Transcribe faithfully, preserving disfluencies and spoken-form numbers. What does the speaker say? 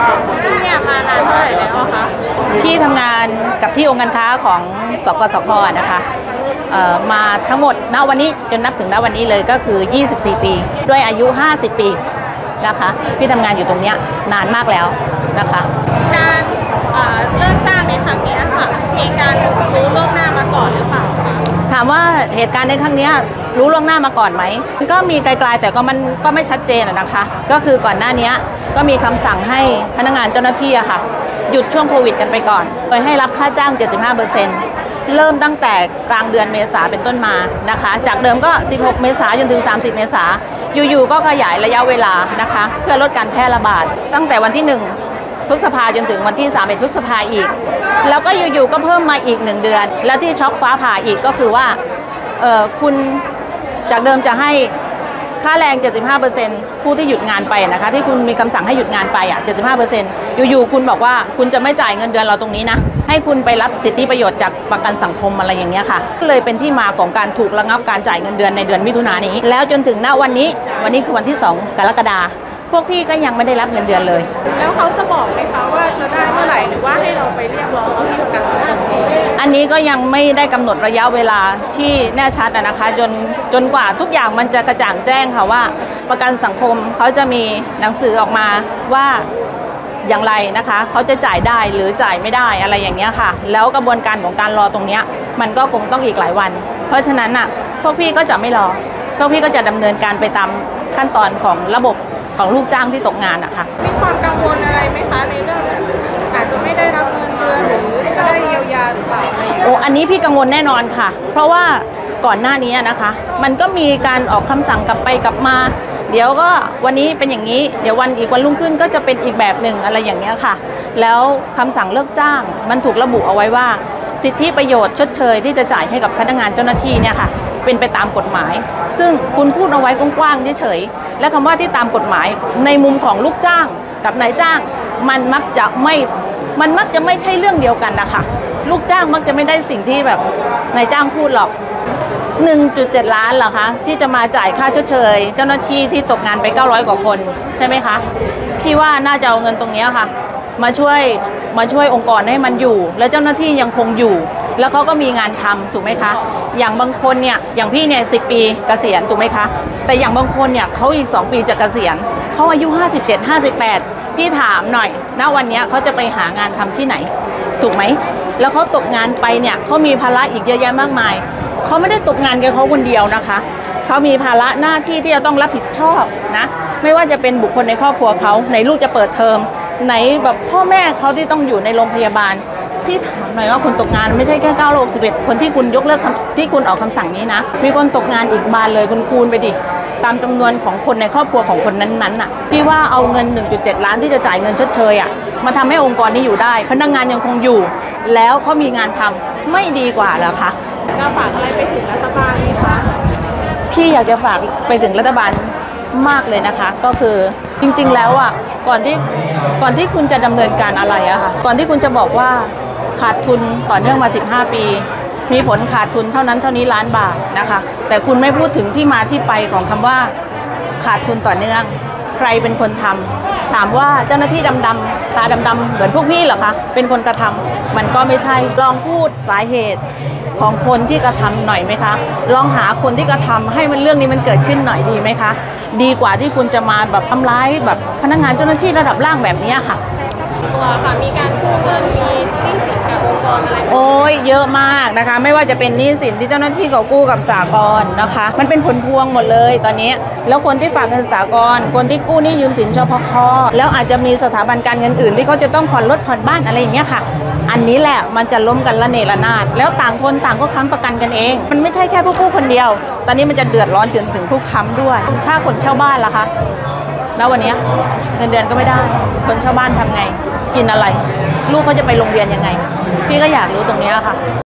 เนี่ยมานานเท่าไหร่แล้วคะพี่ทำงานกับที่องค์การค้าของสกสคนะคะมาทั้งหมดณวันนี้จนนับถึงณวันนี้เลยก็คือยี่สิบสี่ปีด้วยอายุห้าสิบปีนะคะพี่ทำงานอยู่ตรงนี้นานมากแล้วนะคะการเลิกจ้างในครั้งนี้ค่ะมีการรู้ล่วงหน้ามาก่อนหรือเปล่าคะถามว่าเหตุการณ์ในครั้งนี้รู้ล่วงหน้ามาก่อนไหมก็มีไกลๆแต่ก็มันก็ไม่ชัดเจนนะคะก็คือก่อนหน้านี้ก็มีคำสั่งให้พนักงานเจ้าหน้าที่อะค่ะหยุดช่วงโควิดกันไปก่อนโดยให้รับค่าจ้าง เจ็ดสิบห้าเปอร์เซ็นต์ เริ่มตั้งแต่กลางเดือนเมษาเป็นต้นมานะคะจากเดิมก็สิบหกเมษายนจนถึงสามสิบเมษาอยู่ๆก็ขยายระยะเวลานะคะเพื่อลดการแพร่ระบาดตั้งแต่วันที่หนึ่งพฤษภาจนถึงวันที่สามสิบเอ็ดพฤษภาอีกแล้วก็อยู่ๆก็เพิ่มมาอีกหนึ่งเดือนแล้วที่ช็อกฟ้าผ่าอีกก็คือว่าเออคุณจากเดิมจะให้ค่าแรง เจ็ดสิบห้าเปอร์เซ็นต์ ผู้ที่หยุดงานไปนะคะที่คุณมีคำสั่งให้หยุดงานไปอ่ะ เจ็ดสิบห้าเปอร์เซ็นต์ อยู่ๆคุณบอกว่าคุณจะไม่จ่ายเงินเดือนเราตรงนี้นะให้คุณไปรับสิทธิประโยชน์จากประกันสังคมอะไรอย่างเงี้ยค่ะก็เลยเป็นที่มาของการถูกระงับการจ่ายเงินเดือนในเดือนมิถุนายนนี้แล้วจนถึงณวันนี้วันนี้คือวันที่สองกรกฎาคมพวกพี่ก็ยังไม่ได้รับเงินเดือนเลยแล้วเขาจะบอกไหมคะว่าจะได้เมื่อไหร่หรือว่าให้เราไปเรียกร้องที่ประกันสังคมอันนี้ก็ยังไม่ได้กำหนดระยะเวลาที่แน่ชัดนะคะจนจนกว่าทุกอย่างมันจะกระจ่างแจ้งค่ะว่าประกันสังคมเขาจะมีหนังสือออกมาว่าอย่างไรนะคะเขาจะจ่ายได้หรือจ่ายไม่ได้อะไรอย่างเงี้ยค่ะแล้วกระบวนการของการรอตรงเนี้ยมันก็คงต้องอีกหลายวันเพราะฉะนั้นอ่ะพวกพี่ก็จะไม่รอพวกพี่ก็จะดำเนินการไปตามขั้นตอนของระบบของลูกจ้างที่ตกงานอะค่ะมีความกังวลอะไรไหมคะในเรื่องอาจจะไม่ได้รับเงินเดือนหรือจะได้เยียวยาหรือเปล่าโอ้อันนี้พี่กังวลแน่นอนค่ะเพราะว่าก่อนหน้านี้นะคะมันก็มีการออกคำสั่งกลับไปกลับมาเดี๋ยวก็วันนี้เป็นอย่างนี้เดี๋ยววันอีกวันรุ่งขึ้นก็จะเป็นอีกแบบหนึ่งอะไรอย่างเงี้ยค่ะแล้วคำสั่งเลิกจ้างมันถูกระบุเอาไว้ว่าสิทธิประโยชน์ชดเชยที่จะจ่ายให้กับพนักงานเจ้าหน้าที่เนี่ยค่ะเป็นไปตามกฎหมายซึ่งคุณพูดเอาไว้กว้างๆเฉยๆและคำว่าที่ตามกฎหมายในมุมของลูกจ้างกับนายจ้างมันมักจะไม่มันมักจะไม่ใช่เรื่องเดียวกันนะคะลูกจ้างมักจะไม่ได้สิ่งที่แบบนายจ้างพูดหรอก หนึ่งจุดเจ็ด ล้านเหรอคะที่จะมาจ่ายค่าชดเชยเจ้าหน้าที่ที่ตกงานไปเก้าร้อยกว่าคนใช่ไหมคะพี่ว่าน่าจะเอาเงินตรงนี้ค่ะมาช่วยมาช่วยองค์กรให้มันอยู่และเจ้าหน้าที่ยังคงอยู่แล้วเขาก็มีงานทำถูกไหมคะอย่างบางคนเนี่ยอย่างพี่เนี่ยสิบปีเกษียณถูกไหมคะแต่อย่างบางคนเนี่ยเขาอีกสองปีจะเกษียณเขาอายุห้าสิบเจ็ด ห้าสิบแปดพี่ถามหน่อยณวันนี้เขาจะไปหางานทำที่ไหนถูกไหมแล้วเขาตกงานไปเนี่ยเขามีภาระอีกเยอะแยะมากมายเขาไม่ได้ตกงานแค่เขาคนเดียวนะคะเขามีภาระหน้าที่ที่จะต้องรับผิดชอบนะไม่ว่าจะเป็นบุคคลในครอบครัวเขาไหนลูกจะเปิดเทอมไหนแบบพ่อแม่เขาที่ต้องอยู่ในโรงพยาบาลพี่ถามหน่อยว่าคนตกงานไม่ใช่แค่เก้าร้อยหกสิบเอ็ดคนที่คุณยกเลิกที่คุณออกคำสั่งนี้นะมีคนตกงานอีกบานเลยคุณคูณไปดิตามจำนวนของคนในครอบครัวของคนนั้นๆน่ะพี่ว่าเอาเงิน หนึ่งจุดเจ็ด ล้านที่จะจ่ายเงินชดเชยอ่ะมาทำให้องค์กรนี้อยู่ได้พนักงานยังคงอยู่แล้วเขามีงานทำไม่ดีกว่าเหรอคะจะฝากอะไรไปถึงรัฐบาลไหมคะพี่อยากจะฝากไปถึงรัฐบาลมากเลยนะคะก็คือจริงๆแล้วอ่ะก่อนที่ก่อนที่คุณจะดำเนินการอะไรอะค่ะก่อนที่คุณจะบอกว่าขาดทุนต่อเนื่องมาสิบห้าปีมีผลขาดทุนเท่านั้นเท่านี้ล้านบาทนะคะแต่คุณไม่พูดถึงที่มาที่ไปของคำว่าขาดทุนต่อเนื่องใครเป็นคนทำถามว่าเจ้าหน้าที่ดำๆตาดำๆเหมือนพวกพี่เหรอคะเป็นคนกระทำมันก็ไม่ใช่ลองพูดสาเหตุของคนที่กระทำหน่อยไหมคะลองหาคนที่กระทำให้มันเรื่องนี้มันเกิดขึ้นหน่อยดีไหมคะดีกว่าที่คุณจะมาแบบทำร้ายแบบพนักงานเจ้าหน้าที่ระดับล่างแบบนี้ค่ะตัวค่ะมีการกู้เงินมีหนี้สินกับองค์กรอะไรโอ้ยเยอะมากนะคะไม่ว่าจะเป็นหนี้สินที่เจ้าหน้าที่เขากู้กับสหกรณ์นะคะมันเป็นผลพวงหมดเลยตอนนี้แล้วคนที่ฝากเงินสหกรณ์คนที่กู้หนี้ยืมสินชพค.แล้วอาจจะมีสถาบันการเงินอื่นที่เขาจะต้องผ่อนรถผ่อนบ้านอะไรอย่างเงี้ยค่ะอันนี้แหละมันจะล้มกันละเนระนาดแล้วต่างคนต่างก็ค้ำประกันกันเองมันไม่ใช่แค่ผู้กู้คนเดียวตอนนี้มันจะเดือดร้อนจนถึงผู้ค้ำด้วยถ้าคนเช่าบ้านล่ะคะแล้ววันนี้เงินเดือนก็ไม่ได้คนเช่าบ้านทำไงกินอะไรลูกเขาจะไปโรงเรียนยังไงพี่ก็อยากรู้ตรงนี้ค่ะ